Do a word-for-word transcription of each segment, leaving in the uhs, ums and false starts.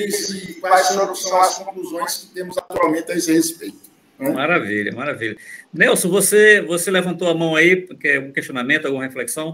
e quais são as conclusões que temos atualmente a esse respeito. Né? Maravilha, maravilha. Nelson, você, você levantou a mão aí, porque um questionamento, alguma reflexão?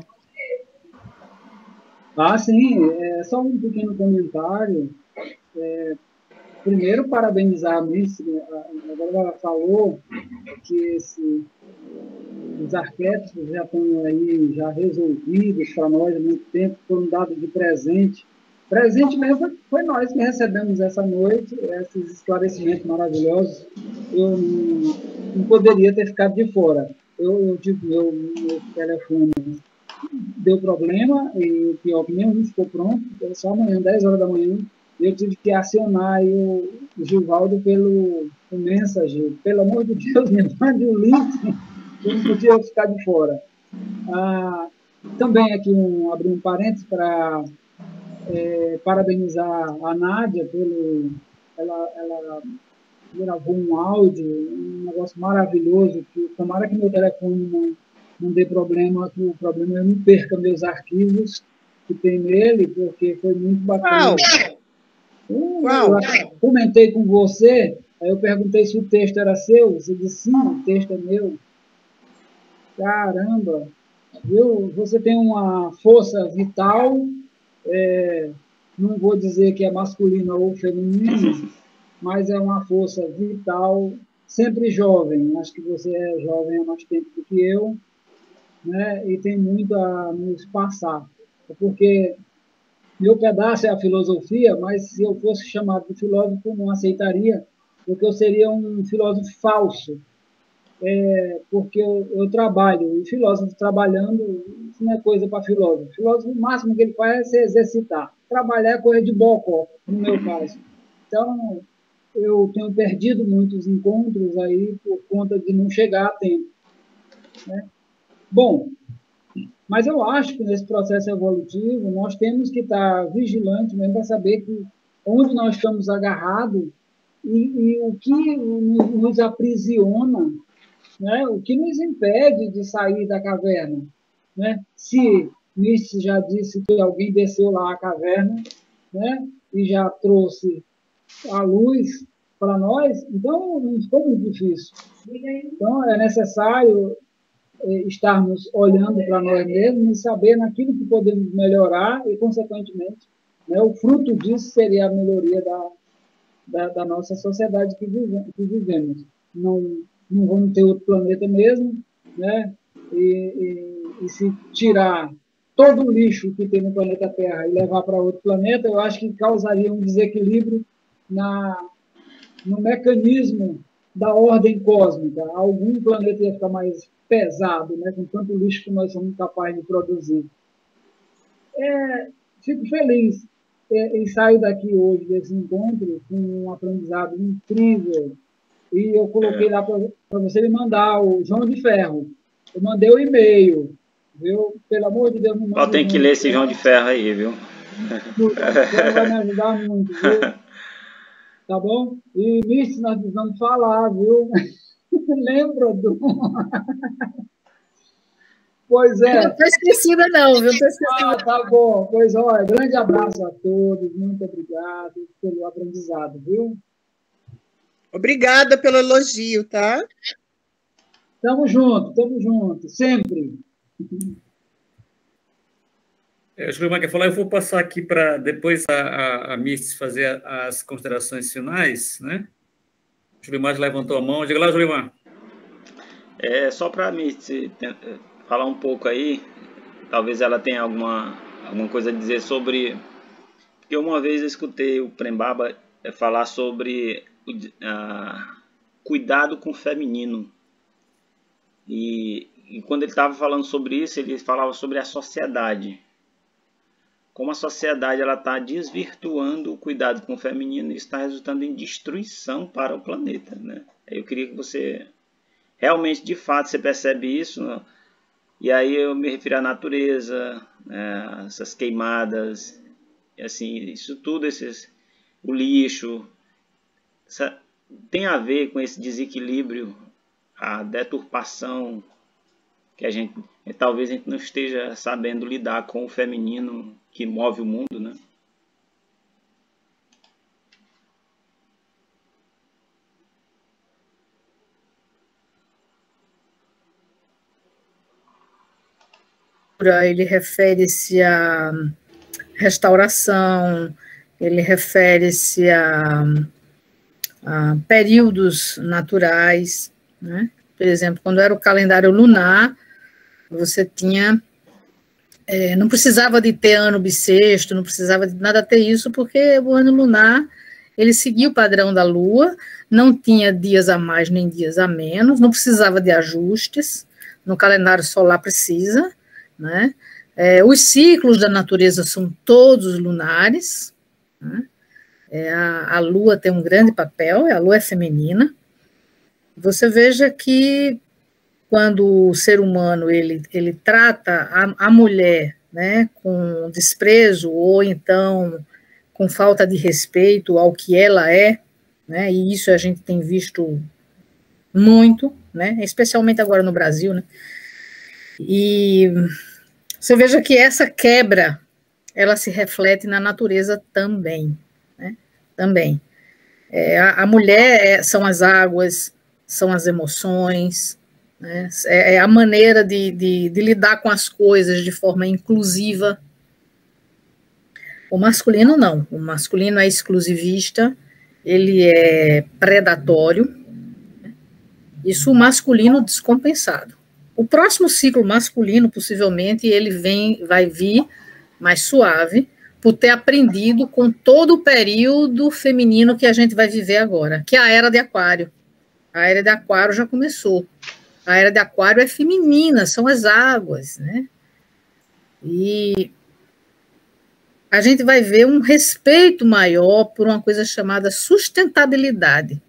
Ah, sim, é só um pequeno comentário. É, primeiro, parabenizar a Miss, agora ela falou que esse, os arquétipos já estão aí, já resolvidos para nós há muito tempo, foram dados de presente. Presente mesmo foi nós que recebemos essa noite, esses esclarecimentos maravilhosos. Eu não, não poderia ter ficado de fora. Eu, eu tive meu, meu telefone deu problema, e pior que nenhum ficou pronto, só amanhã, dez horas da manhã, eu tive que acionar o, o Gilvaldo pelo o Messenger. Pelo amor de Deus, me mande o link, eu não podia ficar de fora. Ah, também aqui um, abrir um parênteses para é, parabenizar a Nádia pelo... Ela, ela gravou um áudio, um negócio maravilhoso, que tomara que meu telefone não, não dê problema, que o problema é eu não perca meus arquivos que tem nele, porque foi muito bacana. Uh, eu comentei com você, aí eu perguntei se o texto era seu, você disse, sim, o texto é meu. Caramba! Viu? Você tem uma força vital, é, não vou dizer que é masculina ou feminina, mas é uma força vital, sempre jovem. Acho que você é jovem há mais tempo do que eu, né? E tem muito a nos passar. Porque meu pedaço é a filosofia, mas se eu fosse chamado de filósofo, não aceitaria, porque eu seria um filósofo falso. É, porque eu, eu trabalho, e filósofo trabalhando, isso não é coisa para filósofo. Filósofo, o máximo que ele faz é se exercitar. Trabalhar é coisa de bocó, no meu caso. Então, eu tenho perdido muitos encontros aí por conta de não chegar a tempo. Né? Bom, mas eu acho que nesse processo evolutivo nós temos que estar vigilantes mesmo para saber que onde nós estamos agarrados e, e o que nos aprisiona, né? O que nos impede de sair da caverna. Né? Se Nietzsche já disse que alguém desceu lá à caverna, né? E já trouxe a luz para nós, então não ficou muito difícil. Então é necessário estarmos olhando para nós mesmos e saber naquilo que podemos melhorar e, consequentemente, né, o fruto disso seria a melhoria da, da, da nossa sociedade que, vive, que vivemos. Não, não vamos ter outro planeta mesmo, né? E, e, e se tirar todo o lixo que tem no planeta Terra e levar para outro planeta, eu acho que causaria um desequilíbrio na, no mecanismo da ordem cósmica. Algum planeta ia ficar mais pesado, né, com tanto lixo que nós somos capazes de produzir. É, fico feliz é, em sair daqui hoje desse encontro com um aprendizado incrível. E eu coloquei lá para você me mandar o João de Ferro. Eu mandei o e-mail, viu? Pelo amor de Deus, me manda. Só tem que ler esse João de Ferro aí, viu? Você vai me ajudar muito, viu? Tá bom? E nisso nós precisamos falar, viu? Lembra do... Pois é. Eu não estou esquecida, não, viu? Estou esquecida. Ah, tá bom. Pois, olha, grande abraço a todos. Muito obrigado pelo aprendizado, viu? Obrigada pelo elogio, tá? Tamo junto, tamo junto, sempre. É, acho que o quer falar, eu vou passar aqui para depois a, a, a Miss fazer as considerações finais, né? O Julimar levantou a mão. Diga lá, Julimar. É, só para mim falar um pouco aí, talvez ela tenha alguma, alguma coisa a dizer sobre... Porque uma vez eu escutei o Prembaba falar sobre uh, cuidado com o feminino. E, e quando ele estava falando sobre isso, ele falava sobre a sociedade. Como a sociedade está desvirtuando o cuidado com o feminino e está resultando em destruição para o planeta. Né? Eu queria que você... Realmente, de fato, você percebe isso, né? E aí eu me refiro à natureza, né? Essas queimadas, assim, isso tudo, esses, o lixo, essa, tem a ver com esse desequilíbrio, a deturpação, que a gente, talvez a gente não esteja sabendo lidar com o feminino que move o mundo, né? ele refere-se à restauração, ele refere-se a, a períodos naturais, né? Por exemplo, quando era o calendário lunar, você tinha, é, não precisava de ter ano bissexto, não precisava de nada ter isso, porque o ano lunar, ele seguia o padrão da Lua, não tinha dias a mais nem dias a menos, não precisava de ajustes, no calendário solar precisa, né? É, os ciclos da natureza são todos lunares, né? É, a, a Lua tem um grande papel, a Lua é feminina. Você veja que quando o ser humano ele, ele trata a, a mulher, né, com desprezo ou então com falta de respeito ao que ela é, né, e isso a gente tem visto muito, né, especialmente agora no Brasil, né, e você veja que essa quebra, ela se reflete na natureza também, né, também. É, a, a mulher é, são as águas, são as emoções, né, é, é a maneira de, de, de lidar com as coisas de forma inclusiva. O masculino não, o masculino é exclusivista, ele é predatório, isso o masculino descompensado. O próximo ciclo masculino, possivelmente, ele vem, vai vir mais suave, por ter aprendido com todo o período feminino que a gente vai viver agora, que é a Era de Aquário. A Era de Aquário já começou. A Era de Aquário é feminina, são as águas, né? E a gente vai ver um respeito maior por uma coisa chamada sustentabilidade.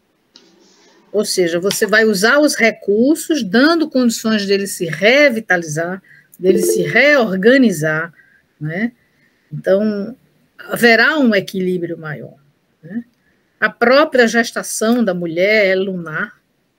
Ou seja, você vai usar os recursos, dando condições dele se revitalizar, dele se reorganizar, né? Então, haverá um equilíbrio maior, né? A própria gestação da mulher é lunar,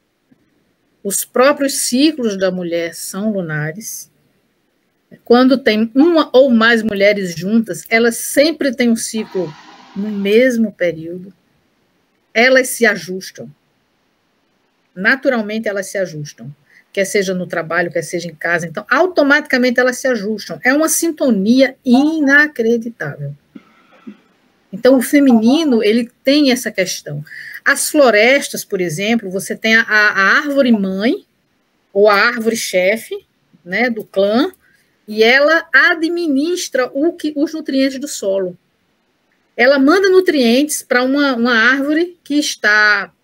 os próprios ciclos da mulher são lunares. Quando tem uma ou mais mulheres juntas, elas sempre têm um ciclo no mesmo período, elas se ajustam. Naturalmente elas se ajustam, quer seja no trabalho, quer seja em casa, então automaticamente elas se ajustam. É uma sintonia inacreditável. Então o feminino, ele tem essa questão. As florestas, por exemplo, você tem a, a árvore mãe, ou a árvore chefe, né, do clã, e ela administra o que, os nutrientes do solo. Ela manda nutrientes para uma, uma árvore que está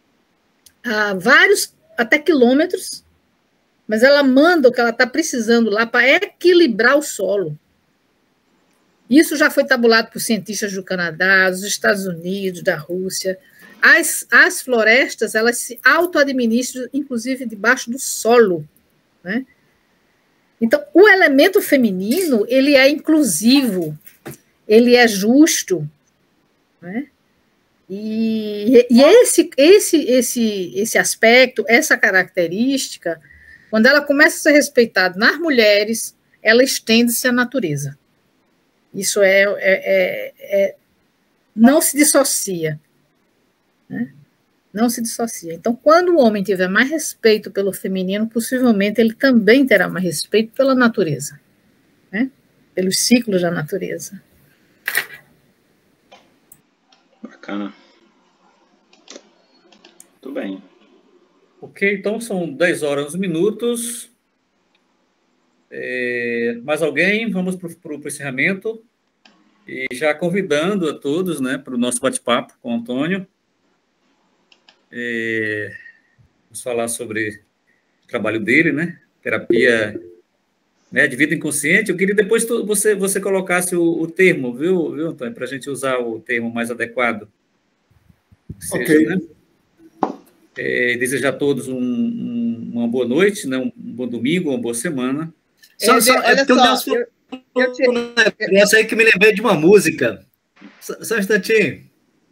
a vários, até quilômetros, mas ela manda o que ela está precisando lá para equilibrar o solo. Isso já foi tabulado por cientistas do Canadá, dos Estados Unidos, da Rússia. As, as florestas, elas se auto-administram, inclusive, debaixo do solo, né? Então, o elemento feminino, ele é inclusivo, ele é justo, né? E, e esse, esse, esse, esse aspecto, essa característica, quando ela começa a ser respeitada nas mulheres, ela estende-se à natureza. Isso é, é, é, é não se dissocia, né? Não se dissocia. Então, quando o homem tiver mais respeito pelo feminino, possivelmente ele também terá mais respeito pela natureza, né? Pelos ciclos da natureza. Bacana. Tudo bem. Ok, então são dez horas, minutos. É, mais alguém? Vamos para o encerramento. E já convidando a todos, né, para o nosso bate-papo com o Antônio. É, vamos falar sobre o trabalho dele, né? Terapia, né, de vida inconsciente. Eu queria depois tu, você, você colocasse o, o termo, viu, viu Antônio? Para a gente usar o termo mais adequado. Seja, ok. Né? É, desejar a todos um, um, uma boa noite, né? Um bom domingo, uma boa semana. Só, só, é porque só, o Nelson falou um negócio aí que me lembrei de uma música. Só, só um instantinho.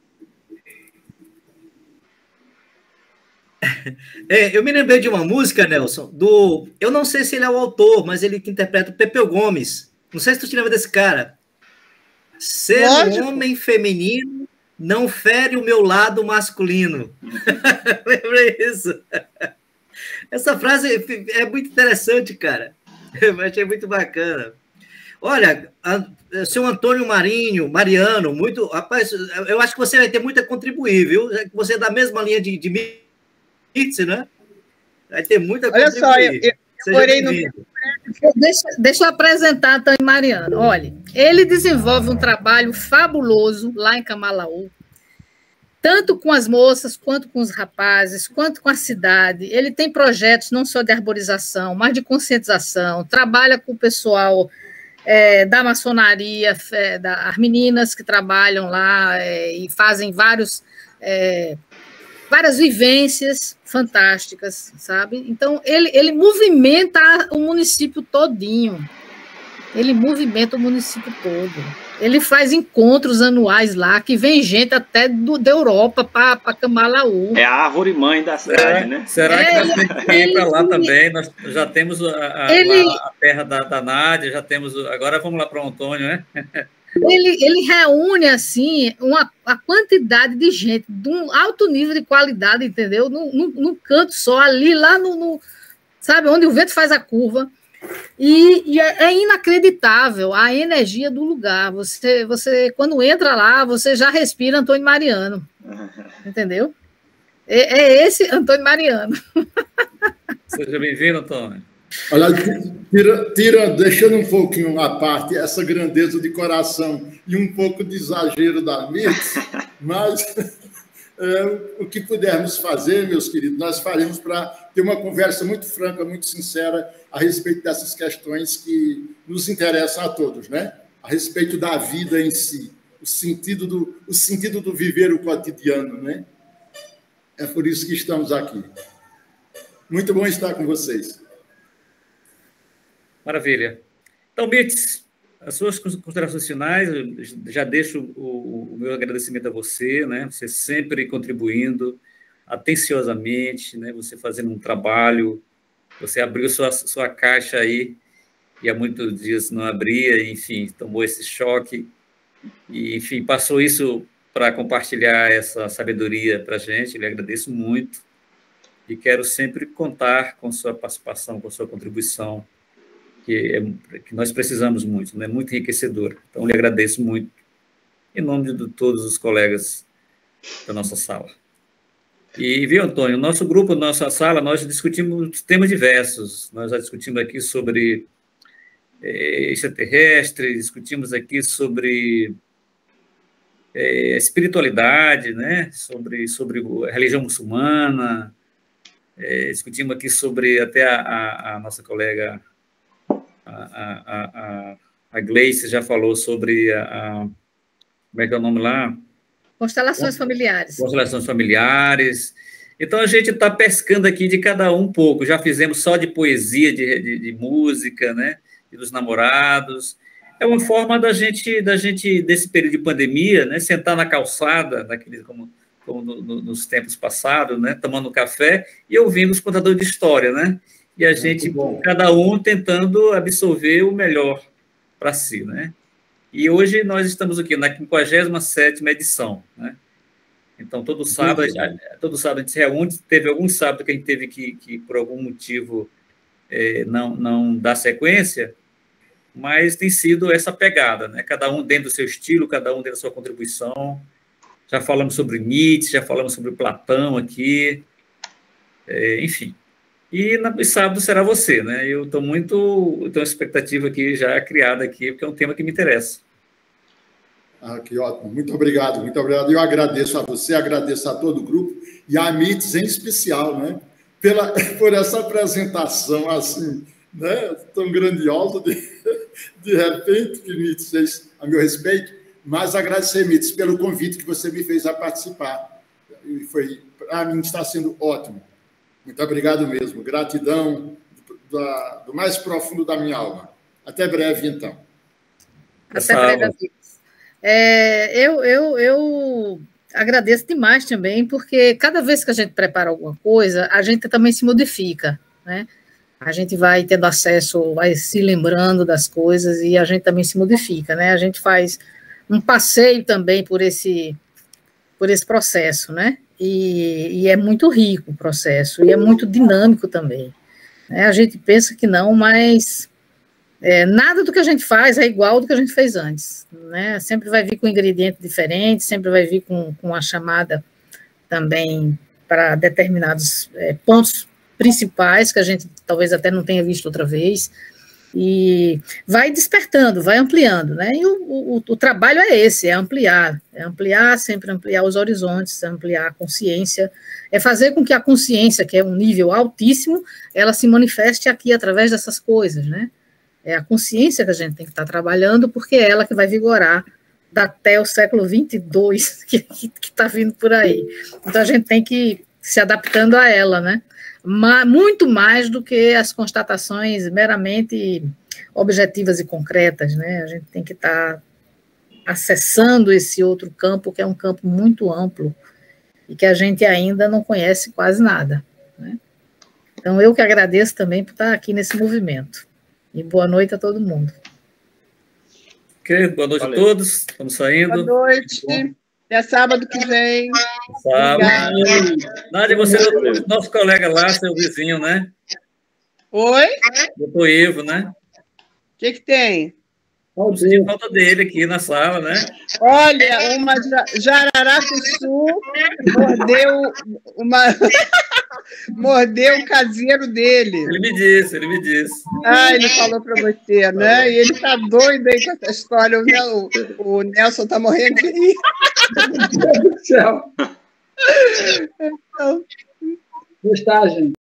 É, eu me lembrei de uma música, Nelson, do... Eu não sei se ele é o autor, mas ele que interpreta o Pepeu Gomes. Não sei se tu te lembra desse cara. Ser Lógico. Um homem feminino não fere o meu lado masculino. Lembrei isso. Essa frase é muito interessante, cara. Eu achei muito bacana. Olha, a, seu Antônio Marinho, Mariano, muito. Rapaz, eu acho que você vai ter muito a contribuir, viu? Você é da mesma linha de, de Mitz, né? Vai ter muito a Olha contribuir. só, eu, eu, eu morei no. Deixa, deixa eu apresentar Antônio Mariano. Olha, ele desenvolve um trabalho fabuloso lá em Camalaú, tanto com as moças, quanto com os rapazes, quanto com a cidade. Ele tem projetos não só de arborização, mas de conscientização, trabalha com o pessoal é, da maçonaria, é, da, as meninas que trabalham lá é, e fazem vários, é, várias vivências fantásticas, sabe? Então, ele, ele movimenta o município todinho. Ele movimenta o município todo. Ele faz encontros anuais lá, que vem gente até do, da Europa para Camalaú. É a árvore mãe da cidade, será, né? Será que é, nós temos que ir para lá também? Nós já temos a, a, ele, lá a terra da, da Nádia, já temos... Agora vamos lá para o Antônio, né? Ele, ele reúne, assim, uma, a quantidade de gente de um alto nível de qualidade, entendeu? Num, num, num canto só, ali, lá no, no... Sabe, onde o vento faz a curva. E, e é, é inacreditável a energia do lugar. Você, você, quando entra lá, você já respira Antônio Mariano. Entendeu? É, é esse Antônio Mariano. Seja bem-vindo, Antônio. Olha, tira, tira, deixando um pouquinho à parte essa grandeza de coração e um pouco de exagero da Mitz, mas é, o que pudermos fazer, meus queridos, nós faremos para ter uma conversa muito franca, muito sincera a respeito dessas questões que nos interessam a todos, né? A respeito da vida em si, o sentido do, o sentido do viver o cotidiano, né? É por isso que estamos aqui. Muito bom estar com vocês. Maravilha. Então, Mitz, as suas considerações finais, eu já deixo o, o meu agradecimento a você, né? Você sempre contribuindo atenciosamente, né? Você fazendo um trabalho, você abriu sua, sua caixa aí, e há muitos dias não abria, enfim, tomou esse choque, e, enfim, passou isso para compartilhar essa sabedoria para a gente, eu lhe agradeço muito, e quero sempre contar com sua participação, com sua contribuição, que, é, que nós precisamos muito, né? Muito enriquecedor. Então, lhe agradeço muito, em nome de todos os colegas da nossa sala. E, viu, Antônio, nosso grupo, nossa sala, nós discutimos temas diversos. Nós já discutimos aqui sobre é, extraterrestre, discutimos aqui sobre é, espiritualidade, né? sobre, sobre a religião muçulmana, é, discutimos aqui sobre até a, a, a nossa colega, a, a, a, a Gleice já falou sobre a, a, como é que é o nome lá? Constelações familiares. Constelações familiares. Então, a gente está pescando aqui de cada um um pouco. Já fizemos só de poesia, de, de, de música, né? E dos namorados. É uma forma da gente, da gente, desse período de pandemia, né? Sentar na calçada, naquele, como, como no, no, nos tempos passados, né? Tomando café e ouvindo os contadores de história, né? E a gente, cada um tentando absorver o melhor para si, né? E hoje nós estamos aqui na quinquagésima sétima edição, né? Então, todo sábado, todo sábado a gente se reúne. Teve algum sábado que a gente teve que, que por algum motivo, é, não, não dar sequência, mas tem sido essa pegada, né? Cada um dentro do seu estilo, cada um dentro da sua contribuição. Já falamos sobre Nietzsche, já falamos sobre Platão aqui, é, enfim. E no sábado será você, né? Eu estou muito, tenho uma expectativa aqui já criada aqui, porque é um tema que me interessa. Ah, que ótimo. Muito obrigado, muito obrigado. Eu agradeço a você, agradeço a todo o grupo, e a Mitz em especial, né? Pela, por essa apresentação assim, né? Tão grandiosa, de, de repente, que Mitz fez a meu respeito, mas agradecer, Mitz, pelo convite que você me fez a participar. E foi, para mim, está sendo ótimo. Muito obrigado mesmo. Gratidão do, do mais profundo da minha alma. Até breve, então. Até breve, amigos. É, eu, eu, eu agradeço demais também, porque cada vez que a gente prepara alguma coisa, a gente também se modifica, né? A gente vai tendo acesso, vai se lembrando das coisas e a gente também se modifica, né? A gente faz um passeio também por esse, por esse processo, né? E, e é muito rico o processo, e é muito dinâmico também, né? A gente pensa que não, mas É, nada do que a gente faz é igual do que a gente fez antes, né? Sempre vai vir com ingrediente diferente, sempre vai vir com, com a chamada também para determinados é, pontos principais que a gente talvez até não tenha visto outra vez, e vai despertando, vai ampliando, né? E o, o, o trabalho é esse, é ampliar, é ampliar, sempre ampliar os horizontes, ampliar a consciência, é fazer com que a consciência, que é um nível altíssimo, ela se manifeste aqui através dessas coisas, né? É a consciência que a gente tem que estar trabalhando, porque é ela que vai vigorar até o século vinte e dois, que está vindo por aí. Então, a gente tem que ir se adaptando a ela, né? Mas, muito mais do que as constatações meramente objetivas e concretas, né? A gente tem que estar acessando esse outro campo, que é um campo muito amplo, e que a gente ainda não conhece quase nada, né? Então, eu que agradeço também por estar aqui nesse movimento. E boa noite a todo mundo. Ok, boa noite Valeu. a todos. Estamos saindo. Boa noite. Até sábado que vem. Sábado. Nádia, você é o nosso colega lá, seu vizinho, né? Oi? Doutor Ivo, né? O que, que tem? Eu senti falta dele aqui na sala, né? Olha, uma jararacuçu mordeu uma... mordeu o caseiro dele. Ele me disse, ele me disse. Ah, ele falou para você, né? E ele tá doido aí com essa história. O, o Nelson tá morrendo de rir. Meu Deus do céu. Então... Gostar, gente.